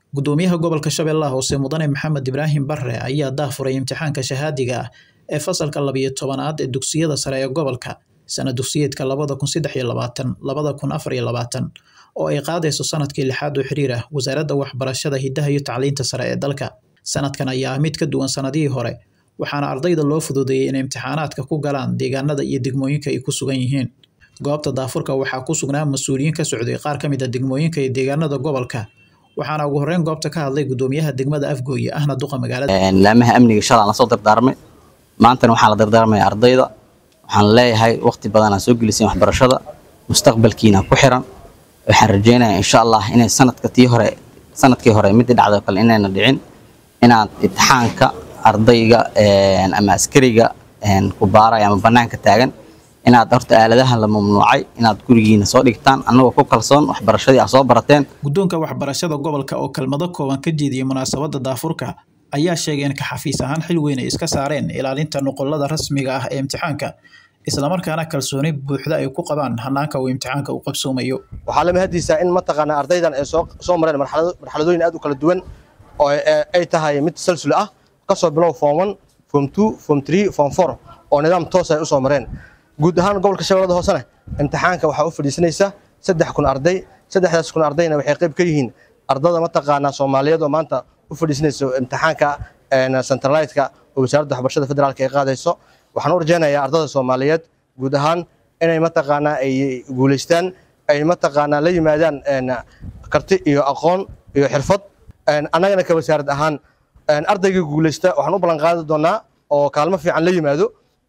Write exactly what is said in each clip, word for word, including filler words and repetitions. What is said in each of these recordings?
gudoomiyaha gobolka Shabeellaha Hoose Mudane Maxamed Ibraahim Barre ayaa daafuray imtixaanka shahaadiga ah ee fasalka laba iyo tobanaad ee dugsiyada sare ee gobolka sanad dugsiyeedka labada kun saddex iyo labaatan labada kun afar iyo labaatan oo ay qaadayso sanadkii lixaad oo xiriir ah wasaaradda waxbarashada hidaha iyo tacliinta sare ee dalka. Sanadkan ayaa mid ka duwan sanadihii hore, waxaana ardayda loo fududeeyay in imtixaanaadka ku galaan deegaanada iyo degmooyinka ay ku sugan yihiin. Goobta daafurka waxaa ku sugnaa mas'uuliyiin ka socday qaar ka mid ah degmooyinka iyo deegaanada gobolka. waxaana ugu horreyn goobta ka hadlay gudoomiyaha degmada Afgooye ahna duqa magaalada. laamaha amniga shalay la soo dardaarmay maantana waxaa la dardaarmay ardayda. waxaan leeyahay waqti badan aan soo gelisay waxbarashada mustaqbalkiina ku xiran. waxaan rajeynayaa insha Allah inay sanadka tii hore sanadkii hore mid dhacdo kale inayna dhicin inaad imtixaanka ardayga ama askariga ku baaray ama banaanka taagan inaad horta aaladaha la mamnuucay inaad gurigiina soo dhigtaan anagoo ku kalsoon waxbarashadii aad soo barateen. Guddoonka waxbarashada gobolka oo kalmado kooban ka jeediyay munaasabadda daafurka ayaa sheegay in ka xafiis ahaan xil weyn ay iska saareen ilaalinta nuqulada rasmiga ah ee imtixaanka isla markaana kalsooni buuxda ay ku qabaan hanaanka uu imtixaanka u qabsoomayo. waxaa la mahadisaa in mataqaana ardaydan ay soo soo mareen marxalado marxaladooyin aad u kala duwan oo ay tahay mid salsul ah ka soo bilow form one form two form three form four oo nidaam toos ay u soo mareen. guud ahaan gobolka Shabeellaha Hoose imtixaanka waxa uu fadhiisanaysa saddex kun arday saddexdaas kun ardayna waxay qayb ka yihiin ardada mataqaana Soomaaliyeed oo maanta u fadhiisanaysa imtixaanka centralized-ka oo wasaaradda waxbarashada federaalka ay qaadayso. waxaan u rajaynayaa ardada Soomaaliyeed guud ahaan inay mataqaana ay guuleystaan ay mataqaana la yimaadaan karti iyo aqoon iyo xirfad. anagana ka wasaarad ahaan ardayga guuleysta waxaan u ballan qaadi doonaa oo kaalmo fiican la yimaado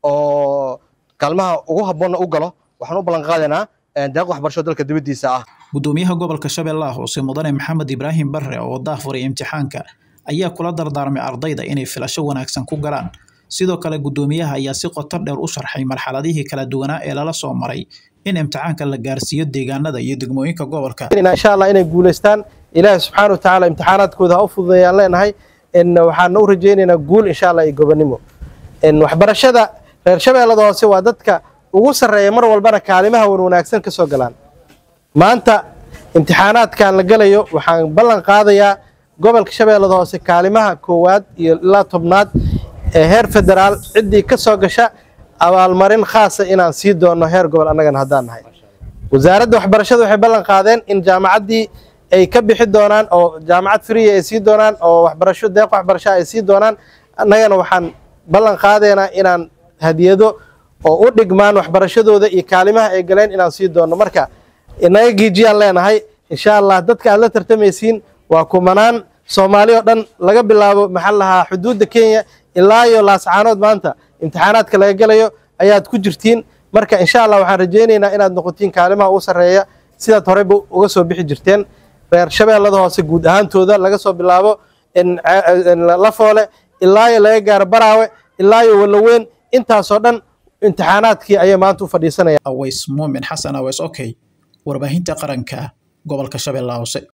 oo kaalmaha ugu habboon u galo waxaan u ballan qaadaynaa deeq waxbarasho dalka dibadiisa ah. Gudoomiyaha gobolka Shabeellaha Hoose Mudane Maxamed Ibraahim Barre oo daafuray imtixaanka ayaa kula dardaarmay ardayda inay filasho wanaagsan ku galaan. sidoo kale gudoomiyaha ayaa si qoto dheer u sharxay marxaladihii kala duwanaa ee lala soo maray in imtixaanka la gaarsiiyo deegaanada iyo degmooyinka gobolka. insha Allah inay guuleystaan Ilaahay subhanahu wa ta'ala imtixaanaadkooda ha u fududeeyaan leenahay in waxaan u rajaynaynaa guul insha Allah iyo gobonimo. in waxbarashada reer Shabeellaha Hoose waa dadka ugu sareeya mar walbana kaalimaha wanaagsan ka soo galaan. maanta imtixaanaadkan la galayo waxaan ballan qaadayaa gobolka Shabeellaha Hoose kaalimaha koowaad iyo ilaa tobnaad ee heer federaal cidii ka soo gasha abaalmarin khaas ah inaan sii doono heer gobol anagana hadaan nahay. wasaaradda waxbarashada waxay ballan qaadeen in jaamacadii ay ka bixi doonaan oo jaamacad free ay sii doonaan oo waxbarasho deeq waxbarasho ay sii doonaan. anagana waxaan ballan qaadeynaa inaan hadiyado oo u dhigmaan waxbarashadooda iyo kaalimaha ay galeen inaan sii doono. marka inaga giijiyaan leenahay insha Allah dadka aad la tartamaysiin waa kumanaan Soomaali oo dhan laga bilaabo maxallaha xuduudda Kenya ilaa iyo laascaanood maanta imtixaanaadka laga galayo ayaad ku jirtiin. marka insha Allah waxaan rajaynaynaa inaad noqotiin kaalimaha ugu sareeya sidaad hore uga soo bixi jirteen. reer Shabeellaha Hoose guud ahaantooda laga soo bilaabo in la foole ilaa iyo laga gaaro Baraawe ilaa iyo Walaweyn intaas oo dhan imtixaanaadkii ayay maanta u fadhiisanayaan. Aways Muumin Xasan Aways okay warbaahinta qaranka gobolka Shabeellaha Hoose.